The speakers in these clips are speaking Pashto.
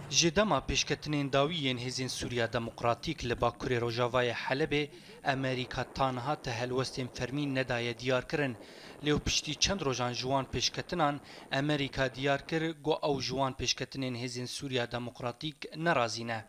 جدما پشکتنین داویین هزین سوریا دموکراتیک لباکوری روجاوای حلب امریکا تانها تهلوستین فرمین ندای دیار کرن لیو پشتی چند روزان جوان پشکتنان امریکا دیار کر گو او جوان پشکتنین هزین سوریا دموکراتیک نرازینه.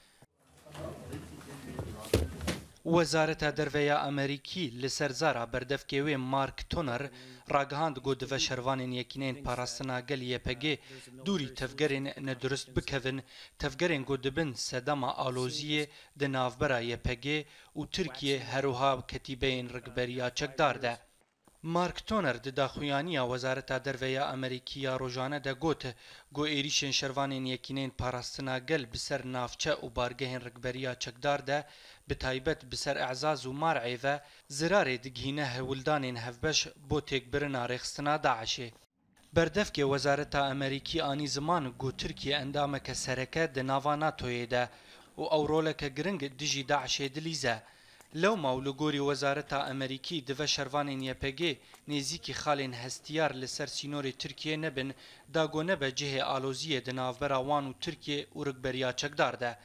وزارت درویا امریکی لسرزارا بردفکوی مارک تونر راگهاند گو دو شروانین یکینین پاراستنا گل یپگی دوری تفگرین ندرست بکوین تفگرین گو دبن سدما آلوزی دنافبرا یپگی و ترکیه هروها کتیبین رگبریا چکدار ده. مارک تونر د داخویانی وزارت درویا امریکی روزانه ده گوت گو ایریشن شروانین یکینین پاراستنا گل بسر نافچه و بارگهین رگبریا چکدار ده به تایبت بسر اعزاز و مارعی و زرار دگهینه هولدانین هفبش بو تکبرنا رخستنا داعشه. بردفک وزارت امریکی آنی زمان گو ترکیه اندامک سرکه ده ناوا ناتویه ده و اورولک گرنگ دجی داعشه دلیزه. لو مولوگوری وزارت امریکی دو شروانین یپگی نزیکی خالین هستیار لسر سینور ترکیه نبن داگو نبه جه آلوزی دنافبرا وان و ترکیه و رگبریا چکدار ده.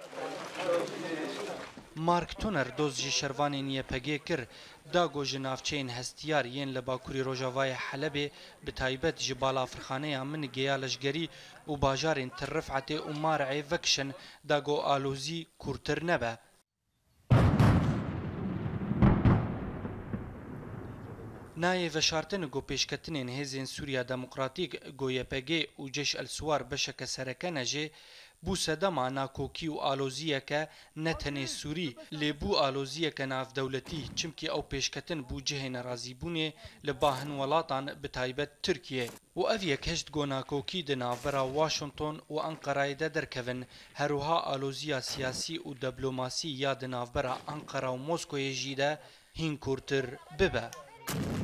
مارک تونر دوز جی شروانین یپگی کر داگو جنافچین هستیار ین لباکوری روجاوای حلب بتایبت جبالا فرخانه من گیالشگری و باجارین ترفعت و مارعی وکشن داگو آلوزی کورتر نبه. نایه و شارتن گو پیشکتنین هزین سوریا دموکراتیک گو یپگی و جش السوار بشک سرکه نجه بو سدما ناکوکی و آلوزیه که نتنه سوری لبو آلوزیه که ناف دولتی چمکی او پیشکتن بو جه نرازی بونه لباهن ولاتان بتایبت ترکیه و اویه کشت گو ناکوکی ده نافبرا واشنطن و انقرای ده درکوین هروها آلوزیا سیاسی و دبلوماسی یا ده نافبرا انقرا و موسکوی جیده هین کورتر ببه.